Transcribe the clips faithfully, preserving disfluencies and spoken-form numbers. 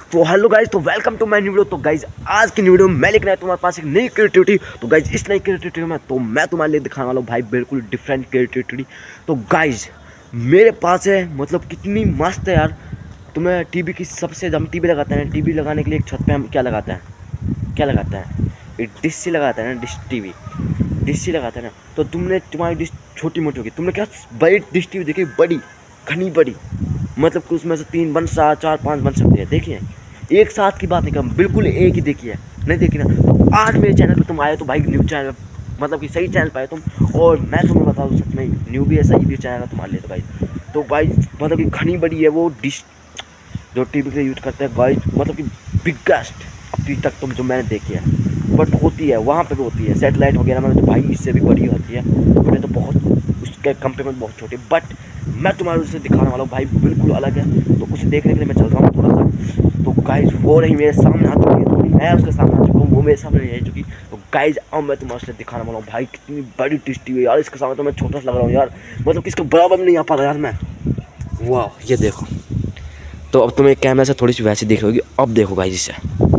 तो hello guys, तो welcome to my new video. तो गाइज आज की न्यू वीडियो में मैं लेकर आया तुम्हारे पास एक नई क्रिएटिविटी। तो गाइज इस नई क्रिएटिविटी में तो मैं तुम्हारे लिए दिखाने वाला हूँ भाई बिल्कुल डिफरेंट क्रिएटिविटी। तो गाइज मेरे पास है, मतलब कितनी मस्त है यार। तुम्हें टीवी की सबसे हम टीवी लगाते हैं, टीवी लगाने के लिए एक छत पे हम क्या लगाते हैं क्या लगाते हैं एक डिश सी लगाते हैं ना, डिश टीवी डिश सी लगाते हैं ना। तो तुमने तुम्हारी डिश छोटी मोटी होगी, तुमने क्या बड़ी डिश टीवी देखी, बड़ी घनी बड़ी, मतलब कि उसमें से तीन बन सा चार पांच बन सकते हैं। देखिए एक साथ की बात नहीं कर, बिल्कुल एक ही देखी है, नहीं देखी ना। तो आज मेरे चैनल पे तुम आए तो भाई न्यू चैनल, मतलब कि सही चैनल पे आए तुम। और मैं तुम्हें बता दूँ सच में न्यू भी है, सही भी चैनल है तुम्हारे लिए। तो भाई तो भाई मतलब कि घनी बड़ी है वो डिश जो टीवी के लिए यूज़ करते हैं गाइस, मतलब कि बिगेस्ट अभी तक तुम जो मैंने देखी है। बट होती है वहाँ पे भी होती है सेटेलाइट वगैरह में, तो भाई इससे भी बड़ी होती है, बट ये तो बहुत उसके कंपेयर में बहुत छोटी। बट मैं तुम्हारे उसे दिखाने वाला हूँ भाई, बिल्कुल अलग है। तो उसे देखने के लिए मैं चल रहा हूँ थोड़ा सा। तो गाइज वो रही मेरे सामने आ चुकी है, तो मैं उसके सामने आ चुका हूँ, वो मेरे सामने नहीं आ चुकी। तो गाइज अब मैं तुम्हारे उसे दिखाने वाला हूँ भाई कितनी बड़ी टेस्टी है यार। इसके सामने तो मैं छोटा सा लग रहा हूँ यार, मतलब कि इसके बराबर में नहीं आ पा रहा यार मैं। वाह ये देखो। तो अब तुम्हें कैमरा से थोड़ी सी वैसी दिख रही होगी, अब देखो गाइज इसे,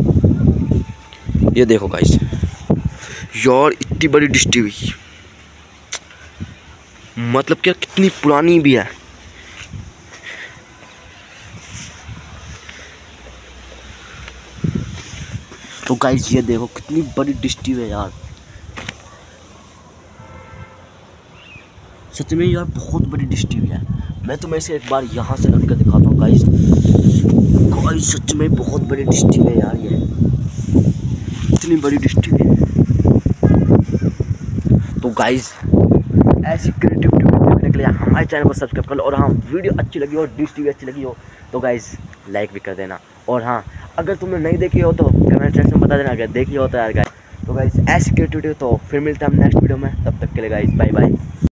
ये देखो गाइज यार इतनी बड़ी डिश टीवी, मतलब क्या कितनी पुरानी भी है। तो गाइज ये देखो कितनी बड़ी डिश टीवी है यार, सच में यार बहुत बड़ी डिश टीवी है। मैं तुम्हें इसे एक बार यहाँ से रख कर दिखाता हूँ गाइज। गाइज सच में बहुत बड़ी डिश टीवी है यार, ये इतनी बड़ी डिश टीवी है। तो गाइज ऐसी क्रिएटिविटी देखने के लिए हमारे चैनल को सब्सक्राइब कर लो। और हाँ, वीडियो अच्छी लगी हो, डिश टीवी अच्छी लगी हो तो गाइज लाइक भी कर देना। और हाँ, अगर तुमने नहीं देखी हो तो कमेंट सेक्शन में बता देना, अगर देखी हो तो यार गाइज। तो गाइज ऐसी क्रिएटिविटी तो फिर मिलता है हम नेक्स्ट वीडियो में, तब तक के लिए गाइज बाय बाय।